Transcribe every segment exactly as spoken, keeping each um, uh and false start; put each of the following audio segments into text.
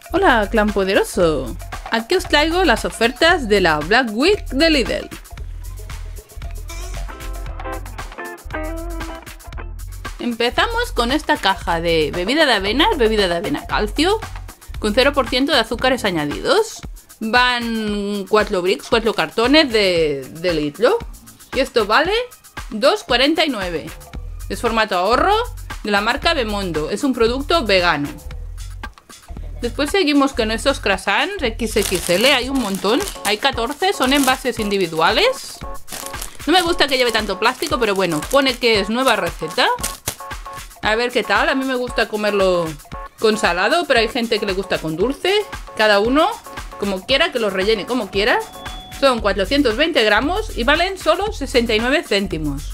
Hola, clan poderoso. Aquí os traigo las ofertas de la Black Week de Lidl. Empezamos con esta caja de bebida de avena, bebida de avena calcio, con cero por ciento de azúcares añadidos. Van cuatro bricks, cuatro cartones de, de litro. Y esto vale dos cuarenta y nueve. Es formato ahorro de la marca Bemondo. Es un producto vegano. Después seguimos con estos croissants equis equis ele. Hay un montón. Hay catorce. Son envases individuales. No me gusta que lleve tanto plástico, pero bueno, pone que es nueva receta. A ver qué tal. A mí me gusta comerlo con salado, pero hay gente que le gusta con dulce. Cada uno como quiera, que los rellene como quiera. Son cuatrocientos veinte gramos y valen solo sesenta y nueve céntimos.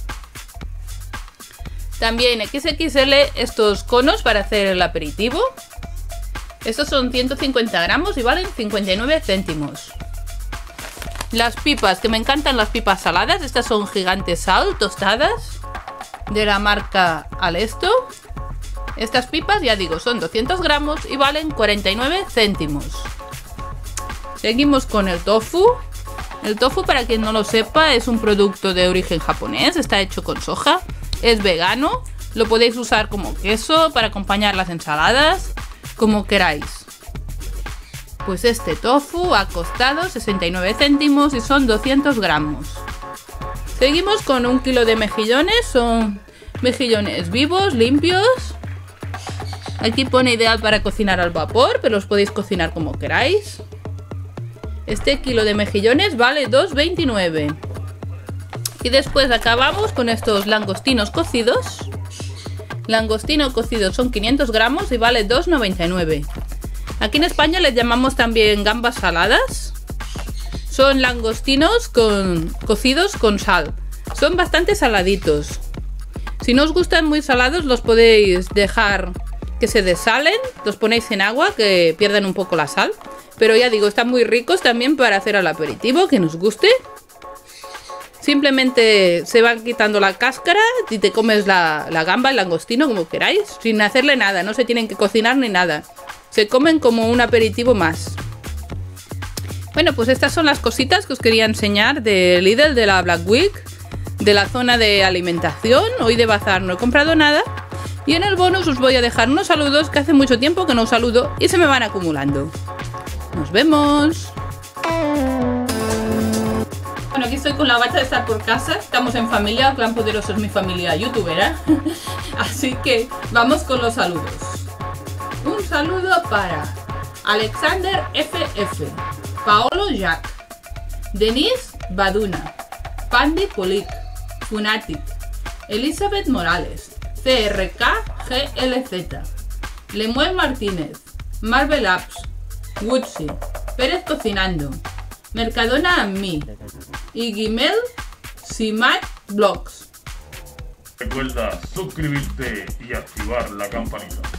También equis equis ele estos conos para hacer el aperitivo. Estos son ciento cincuenta gramos y valen cincuenta y nueve céntimos. Las pipas, que me encantan las pipas saladas. Estas son gigantes sal, tostadas, de la marca Alesto. Estas pipas, ya digo, son doscientos gramos y valen cuarenta y nueve céntimos. Seguimos con el tofu. El tofu, para quien no lo sepa, es un producto de origen japonés. Está hecho con soja. Es vegano. Lo podéis usar como queso para acompañar las ensaladas, como queráis. Pues este tofu ha costado sesenta y nueve céntimos y son doscientos gramos. Seguimos con un kilo de mejillones. Son mejillones vivos, limpios. Aquí pone ideal para cocinar al vapor, pero los podéis cocinar como queráis. Este kilo de mejillones vale dos veintinueve. Y después acabamos con estos langostinos cocidos. Langostino cocido son quinientos gramos y vale dos noventa y nueve. Aquí en España les llamamos también gambas saladas. Son langostinos con, cocidos con sal. Son bastante saladitos. Si no os gustan muy salados, los podéis dejar que se desalen. Los ponéis en agua, que pierdan un poco la sal. Pero ya digo, están muy ricos también para hacer al aperitivo, que nos guste. Simplemente se van quitando la cáscara y te comes la, la gamba, el langostino, como queráis, sin hacerle nada. No se tienen que cocinar ni nada. Se comen como un aperitivo más. Bueno, pues estas son las cositas que os quería enseñar de Lidl, de la Black Week, de la zona de alimentación. Hoy de bazar no he comprado nada. Y en el bonus os voy a dejar unos saludos que hace mucho tiempo que no os saludo y se me van acumulando. ¡Nos vemos! Bueno, aquí estoy con la bacha de estar por casa. Estamos en familia, Clan Poderoso es mi familia youtubera. Así que vamos con los saludos. Un saludo para Alexander F F, Paolo Jack, Denise Baduna, Pandi Polik, Funatic, Elizabeth Morales, C R K G L Z, Lemuel Martínez, Marvel Apps, Woodsy, Pérez Cocinando, Mercadona and Me y Gimel Simat Blogs. Recuerda suscribirte y activar la campanita.